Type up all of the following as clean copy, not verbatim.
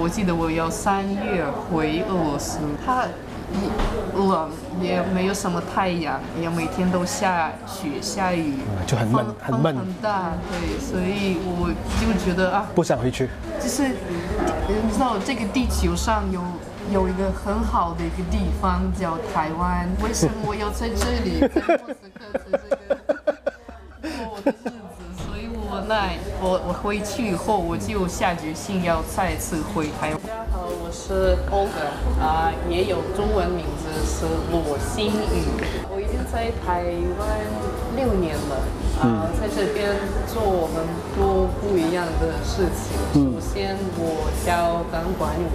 记得我要3月回俄罗斯，它冷，也没有什么太阳，也每天都下雪下雨， 就很闷，很闷， 很大，对，所以我就觉得啊， 不想回去。 就是你知道这个地球上有一个很好的一个地方叫台湾，为什么我要在这里，在莫斯科在这个过我的日子？所以我回去以后，我就下决心要再次回台湾。大家好，我是 Olga 也有中文名字是罗心宇。我已经在台湾6年了，在这边做很多不一样的事情。首先，我教钢管舞。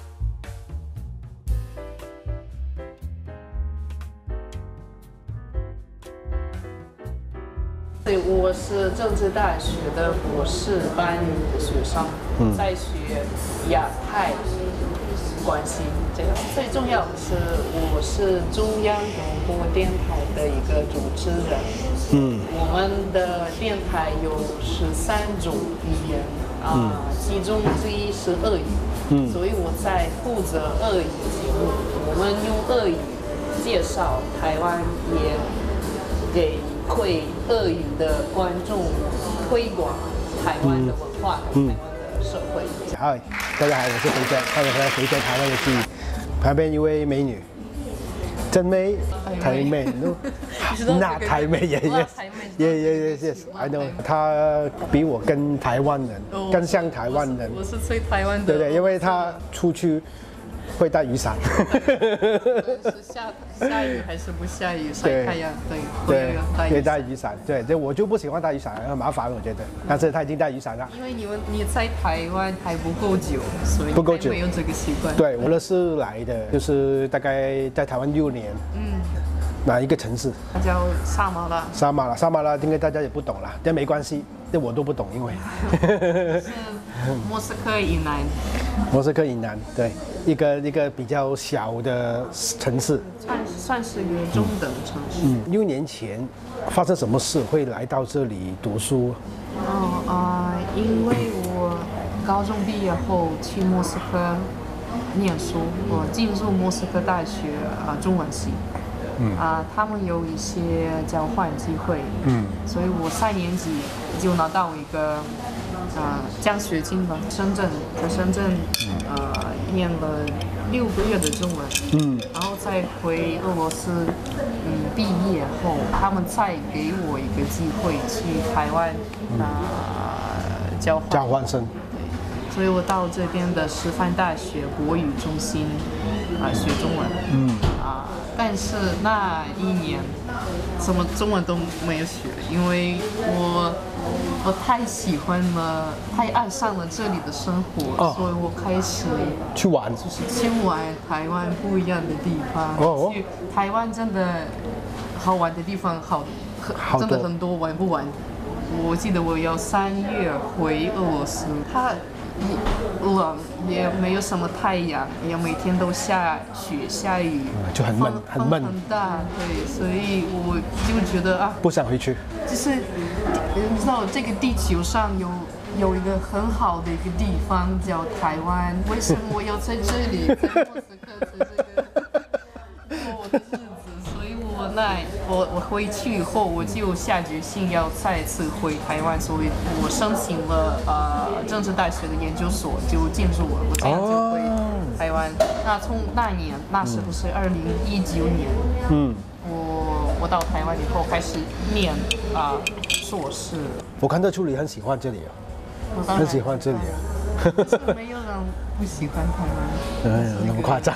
我是政治大学的博士班学生，在学亚太关系这个。最重要的是，我是中央广播电台的一个主持人。我们的电台有13种语言其中之一是俄语。所以我在负责俄语节目，我们用俄语介绍台湾，也给会俄语的观众推广台湾的文化和台湾的社会。 嗨，大家好，我是肥仔，欢迎回来肥仔台湾的剧。旁边一位美女，真美，台妹，那台妹也 yes，I know， 她比我更台湾人，更像台湾人。 我是最台湾的， 对对，因为她出去会带雨伞。 是下雨还是不下雨？晒太阳，对， 会带雨伞。对，我就不喜欢带雨伞，很麻烦，我觉得。但是他已经带雨伞了。因为你在台湾还不够久，所以不够久没有这个习惯。 对，我那是来的，就是大概在台湾6年。哪一个城市？ 它叫萨马拉。 萨马拉，应该大家也不懂啦，但没关系，这我都不懂，因为是莫斯科以南。 莫斯科以南，对，一个比较小的城市， 算是一个中等城市。 6年前发生什么事会来到这里读书？ 因为我高中毕业后去莫斯科念书，我进入莫斯科大学中文系。他们有一些交换机会，所以我3年级就拿到一个奖学金吧，在深圳念了6个月的中文，然后再回俄罗斯毕业后，他们再给我一个机会去台湾交换生。 对，所以我到这边的师范大学国语中心学中文。但是那1年什么中文都没有学，因为我太喜欢了，太爱上了这里的生活，所以我开始去玩， 就是去玩台湾不一样的地方。去台湾真的好玩的地方真的很多，玩不完。我记得我要3月回俄罗斯，它冷，也没有什么太阳，也每天都下雪下雨， 就很闷，很闷， 很大，对，所以我就觉得啊， 不想回去。就是你知道这个地球上有一个很好的一个地方叫台湾，为什么我要在这里，在莫斯科在这个过我的日子？所以我回去以后，我就下决心要再次回台湾，所以我申请了政治大学的研究所，就进入了，我这样就回台湾。那从那时候是2019年，我到台湾以后开始念硕士。 我看得出你很喜欢这里很喜欢这里是没有人不喜欢台湾。 那么夸张。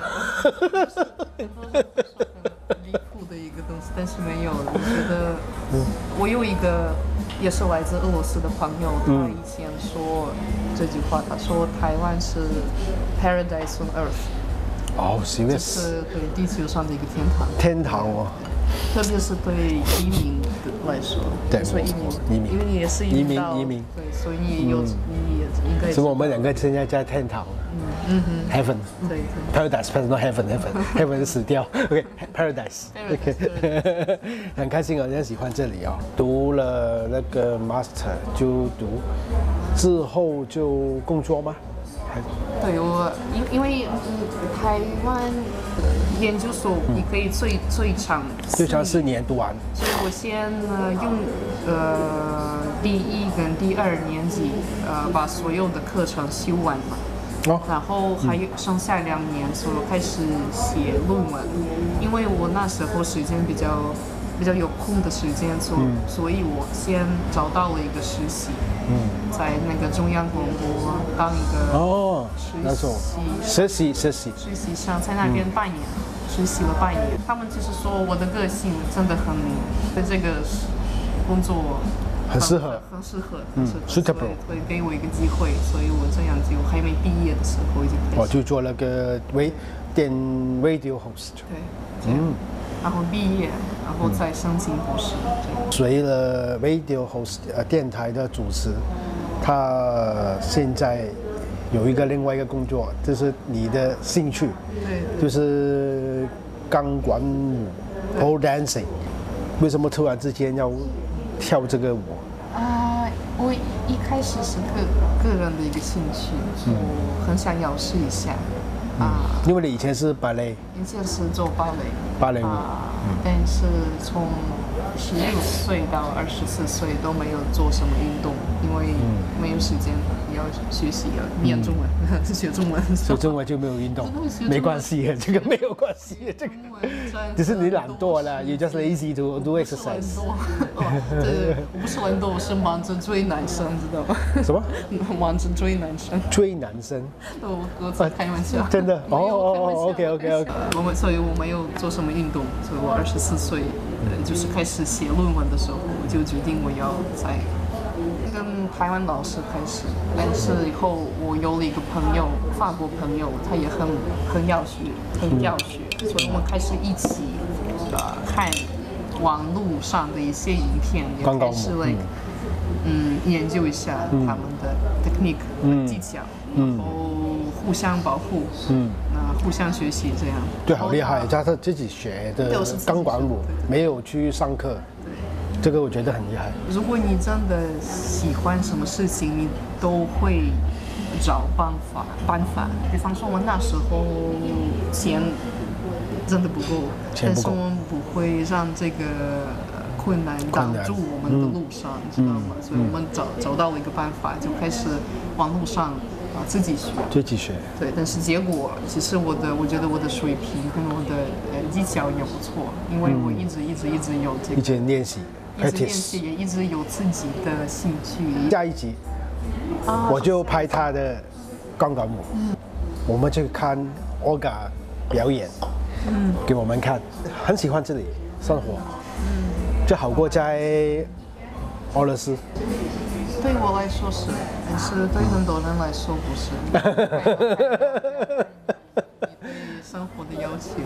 离谱的一个东西，但是没有。我觉得我有一个也是来自俄罗斯的朋友，他以前说这句话，他说台湾是 paradise on earth。 serious。 是对地球上的一个天堂。 天堂特别是对移民来说。 对， 所以移民，因为你也是移民。对，所以你也应该。 所以我们2个现在在天堂。Heaven。对。Paradise， not heaven，heaven 是死掉。OK，Paradise。很开心很喜欢这里读了那个 Master 就读，之后就工作吗？ 对我，因为台湾研究所你可以最长 4年读完， 所以我先用第1跟第2年级把所有的课程修完嘛。然后还有剩下2年，所以我开始写论文。因为我那时候时间比较有空的时间，所以我先找到了一个实习，在那个中央广播当一个实习生，在那边半年，实习了半年。他们就是说我的个性真的很对这个工作。很适合，会给我一个机会，所以我这样就还没毕业的时候已经开始。 我就做了个radio host。 对，然后毕业，然后再申请博士。 随了 radio host 电台的主持，他现在有另外一个工作，就是你的兴趣， 对， 就是钢管舞 pole dancing。为什么突然之间要跳这个舞？ 我一开始是个人的一个兴趣，我很想要试一下。 因为你以前是芭蕾， 以前是做芭蕾舞，但是从16岁到24岁都没有做什么运动，因为没有时间，要学习，要念中文，学中文。 学中文就没有运动，没关系，这个没有关系，这个只是你懒惰了 ，you just lazy to do exercise。 我不是懒惰，我是忙着追男生，知道吗？ 什么？ 忙着追男生。 追男生？ 我在开玩笑。 真的？OK。 所以我没有做什么运动，所以我24岁，就是开始写论文的时候，我就决定我要在跟台湾老师开始。但是以后我有了一个朋友，法国朋友，他也很要学，所以我们开始一起看网络上的一些影片，也开始研究一下他们的 technique 技巧，然后互相保护，互相学习这样。 对，好厉害！他自己学的钢管舞，没有去上课。这个我觉得很厉害。 如果你真的喜欢什么事情，你都会找办法。比方说，我那时候钱真的不够，但是我们不会让这个困难挡住我们的路上，知道吗？所以我们找到了一个办法，就开始网络上自己学。对，但是结果其实我觉得我的水平跟我的技巧也不错，因为我一直有这个。 一直练习， 也一直有自己的兴趣。 下一集我就拍他的钢管舞，我们去看 Olga 表演，给我们看，很喜欢这里生活，就好过在俄罗斯。 对我来说是，但是对很多人来说不是。对生活的要求。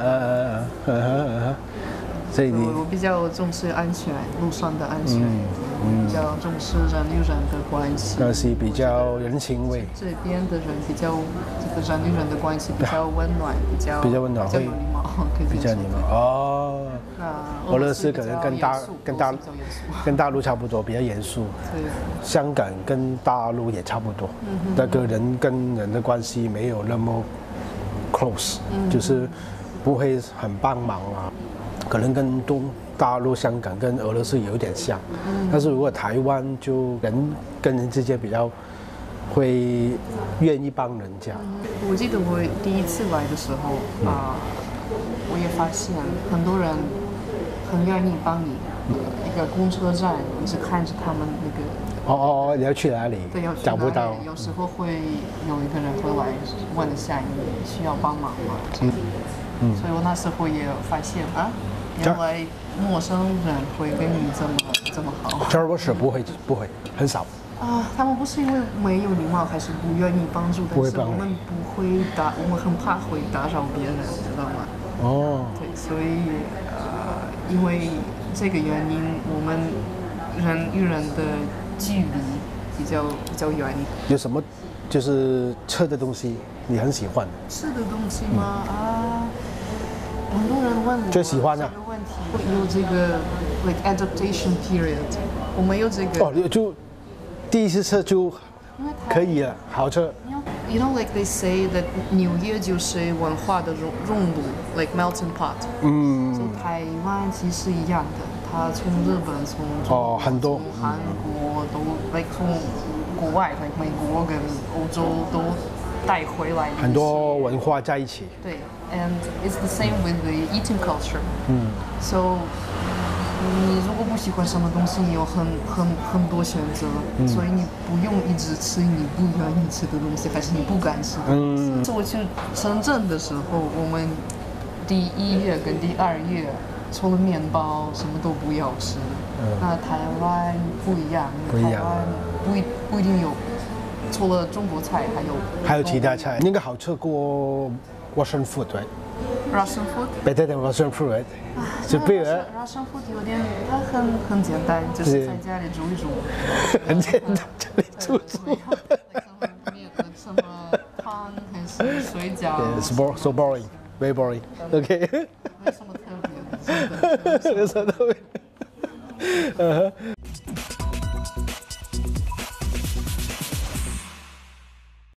所以我比较重视安全，路上的安全，比较重视人与人的关系， 比较人情味。 这边的人比较这个人与人的关系比较温暖，比较有礼貌， 比较礼貌哦。俄罗斯可能跟大陆差不多，比较严肃。 对。 香港跟大陆也差不多，那个人跟人的关系没有那么 close，就是不会很帮忙啊。可能跟大陆、香港跟俄罗斯有点像，但是如果台湾就人跟人之间比较会愿意帮人家。 我记得我第一次来的时候我也发现很多人很愿意帮你。一个公车站，你是看着他们那个。 你要去哪里？ 对，要去找不到。 有时候会有一个人会来问一下你需要帮忙吗？所以我那时候也发现原来陌生人会跟你这么好。 这儿我是不会，很少。 他们不是因为没有礼貌，还是不愿意帮助，但是我们我们很怕会打扰别人，知道吗？对，所以因为这个原因，我们人与人的距离比较远。 有什么就是吃的东西你很喜欢？ 吃的东西吗？很多人问我最喜欢的这个问题，有这个 adaptation period， 我没有这个。 就第一次吃就可以了，好吃。 You know, like they say that 纽约就是文化的熔炉 ，like melting pot。so 台湾其实一样的，它从日本、从中国、 很多从韩国都 like 从国外 like 美国跟欧洲都带回来很多文化在一起。 对 ，and it's the same with the eating culture。so 你如果不喜欢什么东西，你有很多选择，所以你不用一直吃你不愿意吃的东西，还是你不敢吃的东西。我去深圳的时候，我们第1月跟第2月除了面包什么都不要吃。那台湾不一样，台湾不一定有，除了中国菜还有其他菜，那个好吃过 Russian food right？Russian food better than Russian food right？ 是不是 ？Russian food 有点，它很简单，就是在家里煮一煮。 很简单，家里煮。 什么汤还是水饺 ？So boring, very boring. OK 没什么特别的，真的。 没什么特别。